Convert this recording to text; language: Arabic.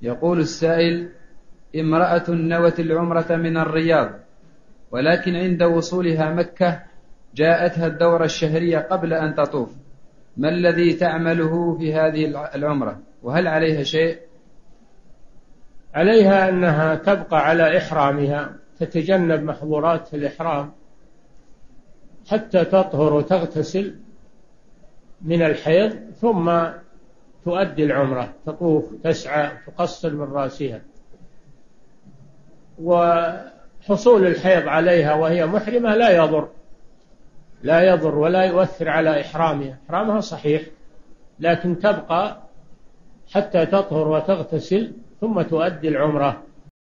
يقول السائل: امرأة نوت العمرة من الرياض، ولكن عند وصولها مكة جاءتها الدورة الشهرية قبل أن تطوف، ما الذي تعمله في هذه العمرة، وهل عليها شيء؟ عليها أنها تبقى على إحرامها، تتجنب محظورات الإحرام حتى تطهر وتغتسل من الحيض، ثم تؤدي العمرة، تطوف تسعى تقصر من رأسها. وحصول الحيض عليها وهي محرمة لا يضر ولا يؤثر على إحرامها، إحرامها صحيح، لكن تبقى حتى تطهر وتغتسل ثم تؤدي العمرة.